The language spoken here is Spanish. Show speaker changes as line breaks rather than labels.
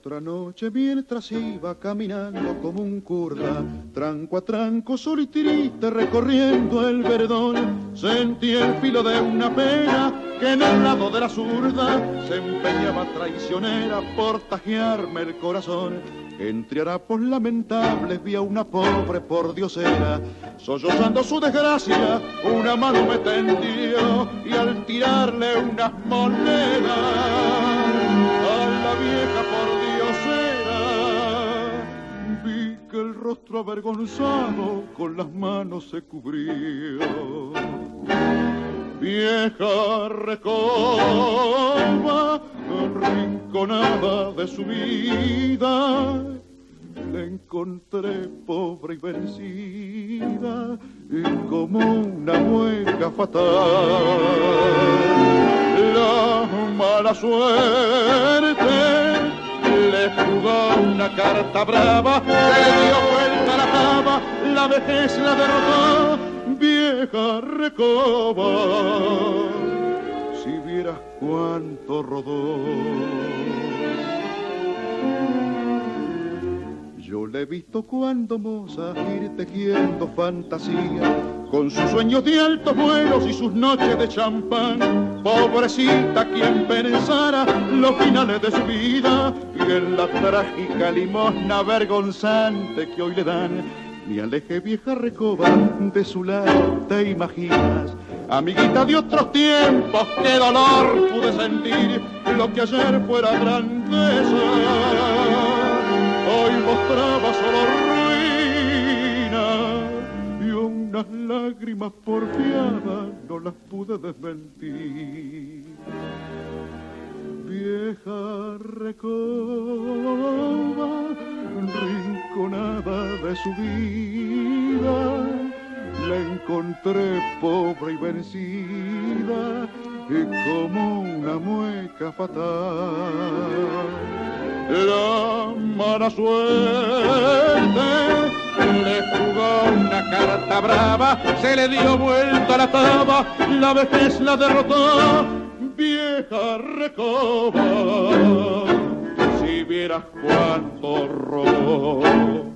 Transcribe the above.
Otra noche mientras iba caminando como un kurda, tranco a tranco, solo y triste recorriendo el veredón, sentí el filo de una pena que en el lado de la zurda se empeñaba traicionera por tajearme el corazón. Entre harapos lamentables vi a una pobre pordiosera, sollozando su desgracia, una mano me tendió y al tirarle unas monedas a la vieja pordiosera, vi que el rostro avergonzado con las manos se cubrió. Vieja recoba, arrinconada de su vida, la encontré pobre y vencida, y como una mueca fatal. La mala suerte le jugó una carta brava, se le dio vuelta la cama, la vejez la derrotó. Vieja recoba, si vieras cuánto rodó. Yo le he visto cuando moza ir tejiendo fantasía, con sus sueños de altos vuelos y sus noches de champán. Pobrecita quien pensara los finales de su vida y en la trágica limosna vergonzante que hoy le dan. Me alejé, vieja recoba, de su lado, te imaginas, amiguita de otros tiempos, qué dolor pude sentir, lo que ayer fuera grandeza, hoy mostraba solo ruina, y unas lágrimas porfiadas no las pude desmentir. Vieja recoba, rinconada de su vida, la encontré pobre y vencida, y como una mueca fatal. La mala suerte le jugó una carta brava, se le dio vuelta la taba, la vejez la derrotó. Vieja recoba, si vieras cuánto robó.